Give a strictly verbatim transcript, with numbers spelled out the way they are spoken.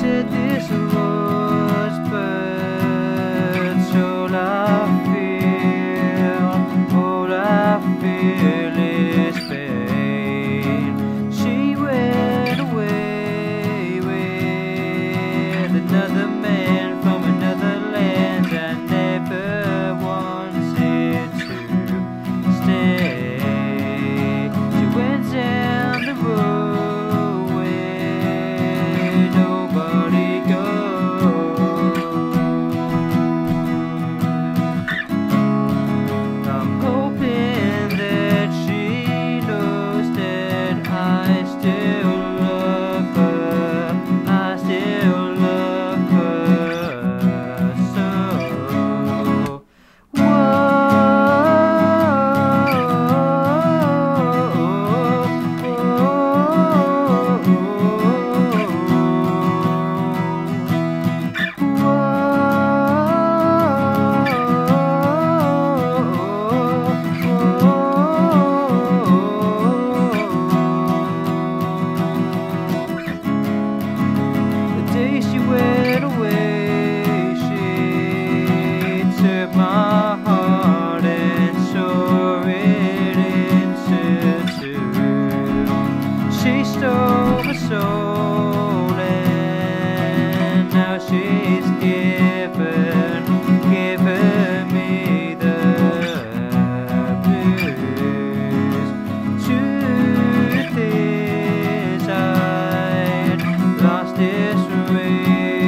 said this was but all I feel, all I feel is pain. She went away with another man from another land. I never wanted to stay. She went down the road where nobody goes. I'm hoping that she knows that I still love her. I still love her so. The day she went away, she took my heart and tore it into two. She stole my soul and now she's given, given me the blues. Truth is I'd lost this race.